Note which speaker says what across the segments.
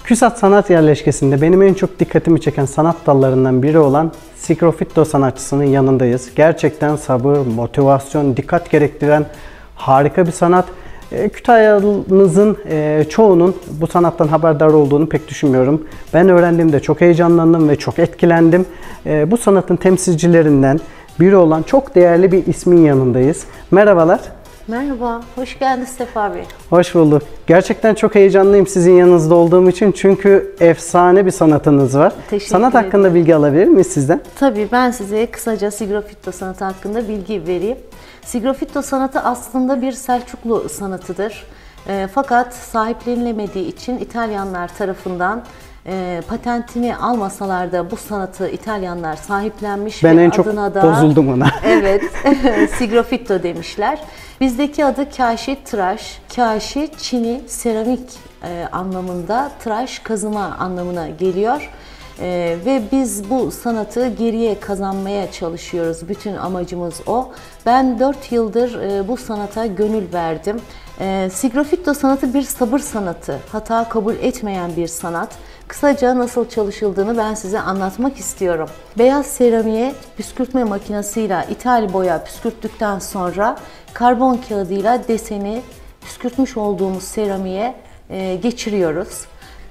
Speaker 1: Küsat sanat yerleşkesinde benim en çok dikkatimi çeken sanat dallarından biri olan Sigrofitto sanatçısının yanındayız. Gerçekten sabır, motivasyon, dikkat gerektiren harika bir sanat. Kütahya'nızın çoğunun bu sanattan haberdar olduğunu pek düşünmüyorum. Ben öğrendiğimde çok heyecanlandım ve çok etkilendim. Bu sanatın temsilcilerinden biri olan çok değerli bir ismin yanındayız. Merhabalar.
Speaker 2: Merhaba, hoş geldiniz Sefa Bey.
Speaker 1: Hoş bulduk. Gerçekten çok heyecanlıyım sizin yanınızda olduğum için çünkü efsane bir sanatınız var. Sanat hakkında bilgi alabilir miyiz sizden?
Speaker 2: Tabii, ben size kısaca Sigrofitto sanatı hakkında bilgi vereyim. Sigrofitto sanatı aslında bir Selçuklu sanatıdır. Fakat sahiplenilemediği için İtalyanlar tarafından patentini almasalar da bu sanatı İtalyanlar sahiplenmiş
Speaker 1: ben
Speaker 2: ve
Speaker 1: en çok
Speaker 2: adına da
Speaker 1: bozuldum ona.
Speaker 2: Evet, Sigrofitto demişler. Bizdeki adı kaşi tıraş, kaşi çini seramik anlamında, tıraş kazıma anlamına geliyor. Ve biz bu sanatı geriye kazanmaya çalışıyoruz. Bütün amacımız o. Ben 4 yıldır bu sanata gönül verdim. Sigrofitto sanatı bir sabır sanatı, hata kabul etmeyen bir sanat. Kısaca nasıl çalışıldığını ben size anlatmak istiyorum. Beyaz seramiğe püskürtme makinesiyle ithal boya püskürttükten sonra karbon kağıdıyla deseni püskürtmüş olduğumuz seramiğe geçiriyoruz.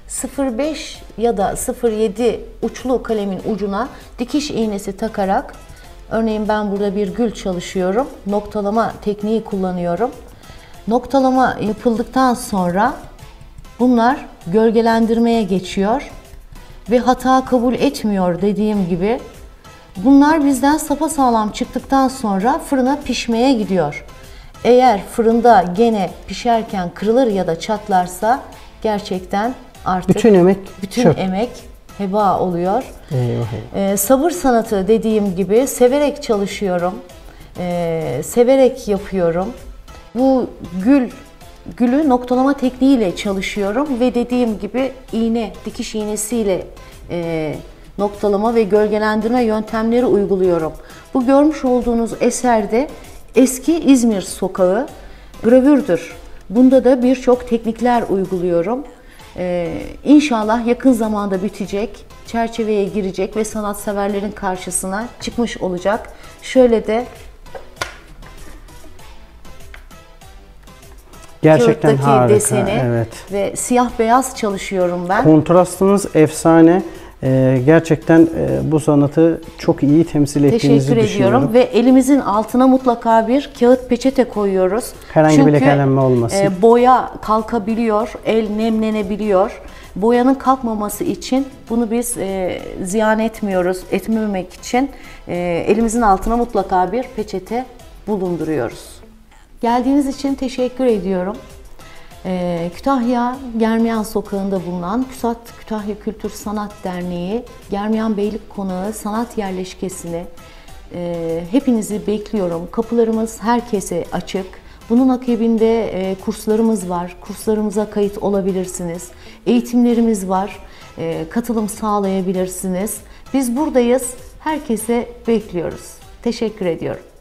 Speaker 2: 0,5 ya da 0,7 uçlu kalemin ucuna dikiş iğnesi takarak, örneğin ben burada bir gül çalışıyorum, noktalama tekniği kullanıyorum. Noktalama yapıldıktan sonra bunlar gölgelendirmeye geçiyor ve hata kabul etmiyor dediğim gibi. Bunlar bizden sapasağlam çıktıktan sonra fırına pişmeye gidiyor. Eğer fırında gene pişerken kırılır ya da çatlarsa gerçekten artık bütün emek heba oluyor. Sabır sanatı dediğim gibi severek çalışıyorum, severek yapıyorum. Bu gülü noktalama tekniğiyle çalışıyorum ve dediğim gibi dikiş iğnesiyle noktalama ve gölgelendirme yöntemleri uyguluyorum. Bu görmüş olduğunuz eserde eski İzmir sokağı gravürdür. Bunda da birçok teknikler uyguluyorum. İnşallah yakın zamanda bitecek, çerçeveye girecek ve sanatseverlerin karşısına çıkmış olacak. Şöyle de
Speaker 1: gerçekten harika,
Speaker 2: deseni ve siyah beyaz çalışıyorum ben.
Speaker 1: Kontrastınız efsane. Gerçekten bu sanatı çok iyi temsil ettiğinizi
Speaker 2: Teşekkür
Speaker 1: düşünüyorum.
Speaker 2: ediyorum ve elimizin altına mutlaka bir kağıt peçete koyuyoruz.
Speaker 1: Herhangi bir lekelenme olmasın.
Speaker 2: Boya kalkabiliyor, el nemlenebiliyor. Boyanın kalkmaması için bunu biz ziyan etmemek için elimizin altına mutlaka bir peçete bulunduruyoruz. Geldiğiniz için teşekkür ediyorum. Kütahya Germiyan Sokağı'nda bulunan Küsat Kütahya Kültür Sanat Derneği Germiyan Beylik Konağı Sanat Yerleşkesi'ne hepinizi bekliyorum. Kapılarımız herkese açık. Bunun akabinde kurslarımız var. Kurslarımıza kayıt olabilirsiniz. Eğitimlerimiz var. Katılım sağlayabilirsiniz. Biz buradayız. Herkese bekliyoruz. Teşekkür ediyorum.